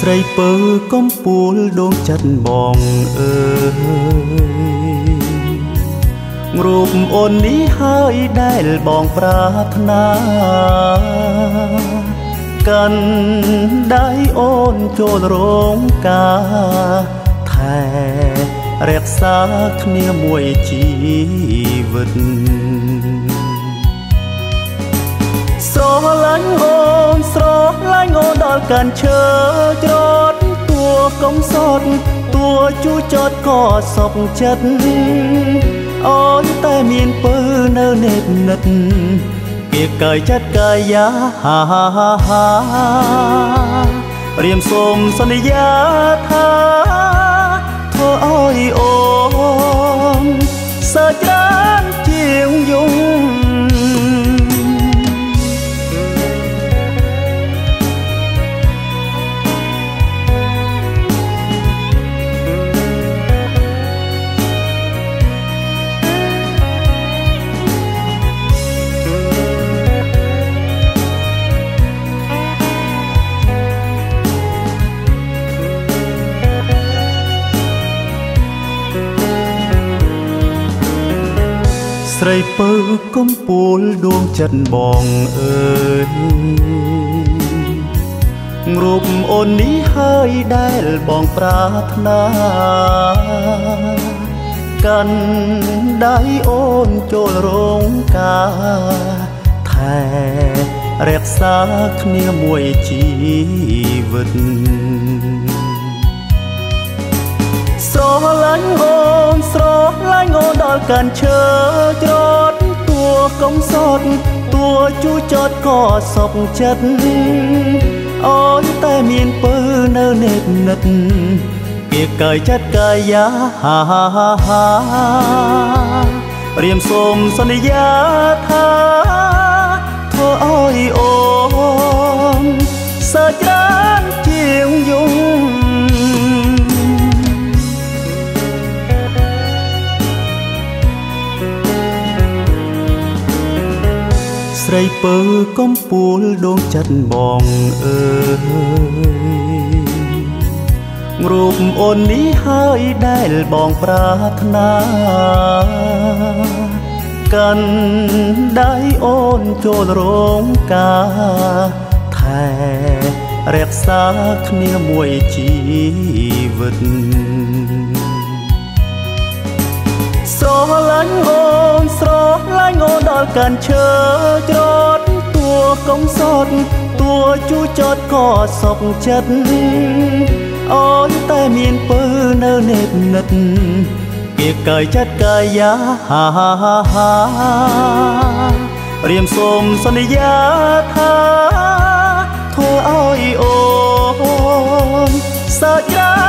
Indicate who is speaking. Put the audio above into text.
Speaker 1: ស្រីពើកំពូលដួងចិត្តបងអើយរូបអូននេះហើយដែលបងប្រាថ្នាកាន់ដៃអូនចូលរោងការថែរក្សាគ្នាមួយជីវិតស្រឡាញ់អូនស្រឡាញ់អូនដល់កាន់ឈើច្រត់តួកុំសត់តួជូចត់ក៏សុខចិត្តអូនតែមានពើនៅនេតនិតគេកាយចិត្តកាយារៀមសូមសន្យាថាធ្វើឲ្យអូនសើចច្រើនជាងយំស្រីពើកំពូលដួងចិត្តបងអើយរូបអូននេះហើយដែលបងប្រាថ្នាកាន់ដៃអូនចូលរោងការថែរក្សាគ្នាមួយជីវិតស្រឡាញ់អូនស្រឡាញ់អូនដល់កាន់ឈើច្រត់តួកុំសត់តួជូចត់ក៏សុខចិត្តអូនតែមានពើនៅនេតនិតគេកាយចិត្តកាយារៀមសូមសន្យាថាធ្វើឲ្យអូនសើចច្រើនជាងយំស្រីពើកំពូលដួងចិត្តបងអើយរូបអូននេះហើយដែលបងប្រាថ្នាកាន់ដៃអូនចូលរោងការថែរក្សាគ្នាមួយជីវិតស្រឡាញ់អូនស្រឡាញ់អូនដល់កាន់ឈើច្រត់តួកុំសត់តួជូចត់ក៏សុខចិត្តអូនតែមានពើនៅនេតនិតគេកាយចិត្តកាយារៀមសូមសន្យាថាធ្វើឲ្យអូនសើច